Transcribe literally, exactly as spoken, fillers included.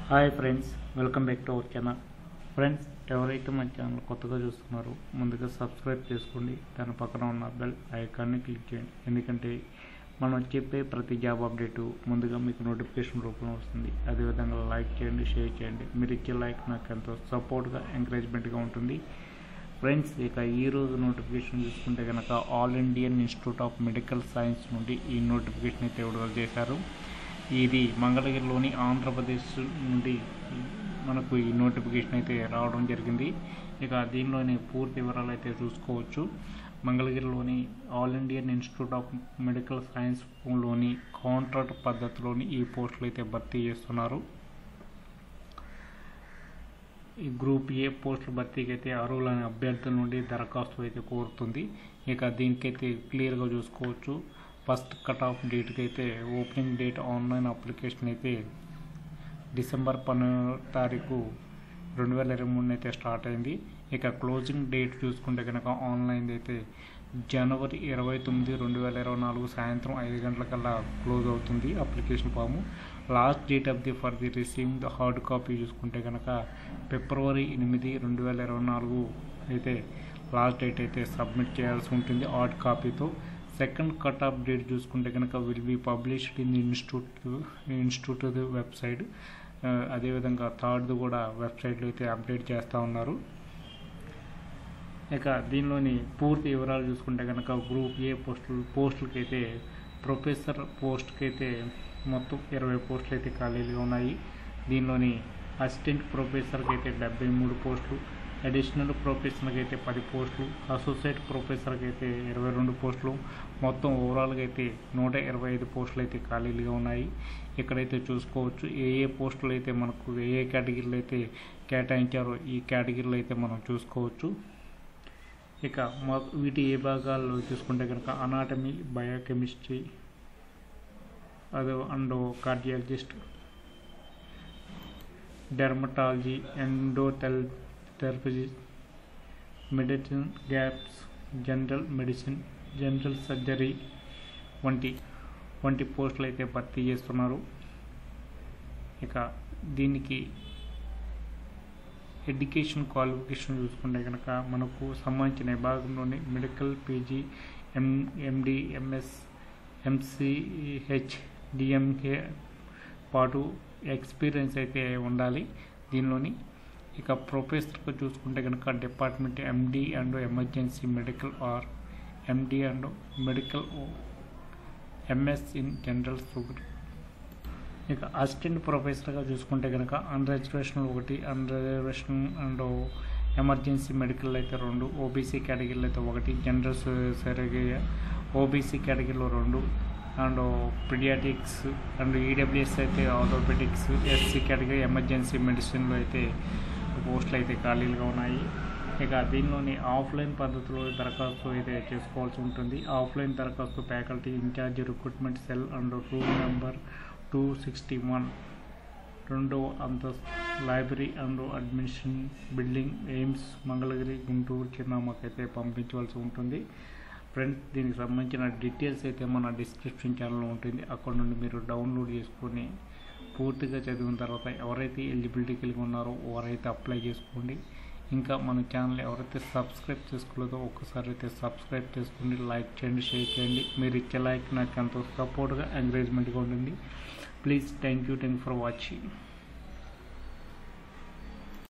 Hi friends, welcome back to our channel. Friends, ఎవరైతే మన channel కొత్తగా చూస్తున్నారో ముందుగా సబ్స్క్రైబ్ చేసుకోండి. దాని పక్కన ఉన్న బెల్ ఐకాన్ని క్లిక్ చేయండి. ఎందుకంటే మనం చెప్పే ప్రతి జాబ్ అప్డేటు ముందుగా మీకు నోటిఫికేషన్ రూపంలో వస్తుంది. అదేవిధంగా లైక్ చేయండి, షేర్ చేయండి. మీరు ఇచ్చే లైక్ నాకు ఎంతో సపోర్ట్గా, ఎంకరేజ్మెంట్గా ఉంటుంది. ఫ్రెండ్స్, ఇక ఈరోజు నోటిఫికేషన్ చూసుకుంటే కనుక all Indian institute of medical science నుండి ఈ నోటిఫికేషన్ అయితే విడుదల చేశారు. ఇది మంగళగిరిలోని ఆంధ్రప్రదేశ్ నుండి మనకు ఈ నోటిఫికేషన్ అయితే రావడం జరిగింది. ఇక దీనిలోని పూర్తి వివరాలు అయితే చూసుకోవచ్చు. మంగళగిరిలోని all Indian institute of medical సైన్స్లోని కాంట్రాక్ట్ పద్ధతిలోని ఈ పోస్టులు అయితే భర్తీ చేస్తున్నారు. ఈ గ్రూప్ ఏ పోస్టుల భర్తీకి అయితే అర్హులైన అభ్యర్థుల నుండి దరఖాస్తు అయితే కోరుతుంది. ఇక దీనికైతే క్లియర్గా చూసుకోవచ్చు. ఫస్ట్ కట్ ఆఫ్ డేట్కి అయితే ఓపెనింగ్ డేట్ ఆన్లైన్ అప్లికేషన్ అయితే డిసెంబర్ పన్నెండవ తారీఖు రెండు వేల ఇరవై మూడున అయితే స్టార్ట్ అయింది. ఇక క్లోజింగ్ డేట్ చూసుకుంటే కనుక ఆన్లైన్ అయితే జనవరి ఇరవై తొమ్మిది రెండు వేల ఇరవై నాలుగు సాయంత్రం ఐదు గంటలకల్లా క్లోజ్ అవుతుంది application form. Last date of the for the receiving the hard copy చూసుకుంటే కనుక ఫిబ్రవరి ఎనిమిది రెండు వేల ఇరవై నాలుగు అయితే లాస్ట్ డేట్ అయితే సబ్మిట్ చేయాల్సి ఉంటుంది హార్డ్ కాపీతో. సెకండ్ కట్ ఆఫ్ డేట్ చూసుకుంటే కనుక will be published in the institute institute website. అదేవిధంగా థర్డ్ కూడా వెబ్సైట్లో అయితే అప్డేట్ చేస్తూ ఉన్నారు. ఇక దీనిలోని పూర్తి వివరాలు చూసుకుంటే కనుక గ్రూప్ ఏ పోస్టులు పోస్టులకి అయితే ప్రొఫెసర్ పోస్ట్కి అయితే మొత్తం ఇరవై పోస్టులు అయితే ఖాళీలుగా ఉన్నాయి. దీనిలోని అసిస్టెంట్ ప్రొఫెసర్కి అయితే డెబ్బై మూడు పోస్టులు, అడిషనల్ ప్రొఫెసర్కి అయితే పది పోస్టులు, అసోసియేట్ ప్రొఫెసర్కి అయితే ఇరవై రెండు పోస్టులు, మొత్తం ఓవరాల్గా అయితే నూట ఇరవై ఐదు పోస్టులు అయితే ఖాళీలుగా ఉన్నాయి. ఇక్కడైతే చూసుకోవచ్చు ఏ ఏ పోస్టులు అయితే మనకు ఏ ఏ కేటగిరీలు అయితే కేటాయించారో ఈ కేటగిరీలు అయితే మనం చూసుకోవచ్చు. ఇక వీటి ఏ భాగాల్లో చూసుకుంటే కనుక అనాటమీ, బయోకెమిస్ట్రీ, అదే అండ్ కార్డియాలజిస్ట్, డెర్మటాలజీ, ఎండోథెల్ therapy, medicine gaps, general medicine, general surgery వంటి వంటి పోస్టులు అయితే భర్తీ చేస్తున్నారు. ఇక దీనికి ఎడ్యుకేషన్ క్వాలిఫికేషన్ చూసుకుంటే కనుక మనకు సంబంధించిన విభాగంలోని medical, PG, M MD, MS, MCH, DMK పాటు ఎక్స్పీరియన్స్ అయితే ఉండాలి దీనిలోని. ఇక ప్రొఫెసర్గా చూసుకుంటే కనుక department MD and emergency medical R MD and medical MS in general super. ఇక అసిస్టెంట్ ప్రొఫెసర్గా చూసుకుంటే కనుక అన్ రిజర్వేషన్ ఒకటి, un reservation and emergency medical అయితే రెండు, ఓబీసీ కేటగిరీలో అయితే ఒకటి, జనరల్ సర్జరీ ఓబీసీ కేటగిరీలో రెండు, అండ్ పీడియాటిక్స్ అండ్ ఈడబ్ల్యూఎస్ అయితే ఆర్థోపెడిక్స్, ఎస్సీ కేటగిరీ ఎమర్జెన్సీ మెడిసిన్లో అయితే పోస్టులు అయితే ఖాళీలుగా ఉన్నాయి. ఇక దీనిలోని ఆఫ్లైన్ పద్ధతిలో దరఖాస్తు అయితే చేసుకోవాల్సి ఉంటుంది. ఆఫ్లైన్ దరఖాస్తు faculty incharge recruitment cell and room number two sixty one రెండవ అంతస్తు, library and admission building, AIIMS, Mangalagiri, Guntur చిరునామాకైతే పంపించవలసి ఉంటుంది. ఫ్రెండ్స్, దీనికి సంబంధించిన డీటెయిల్స్ అయితే మన డిస్క్రిప్షన్ ఛానల్లో ఉంటుంది. అక్కడ నుండి మీరు డౌన్లోడ్ చేసుకొని పూర్తిగా చదివిన తర్వాత ఎవరైతే ఎలిజిబిలిటీ కలిగి ఉన్నారో వారైతే అప్లై చేసుకోండి. ఇంకా మన ఛానల్ ఎవరైతే సబ్స్క్రైబ్ చేసుకోలేదో ఒక్కసారి అయితే సబ్స్క్రైబ్ చేసుకోండి, లైక్ చేయండి, షేర్ చేయండి. మీరు ఇచ్చే లైక్ నాకు ఎంతో సపోర్ట్గా, ఎంకరేజ్మెంట్గా ఉంటుంది. Please, thank you thank for watching.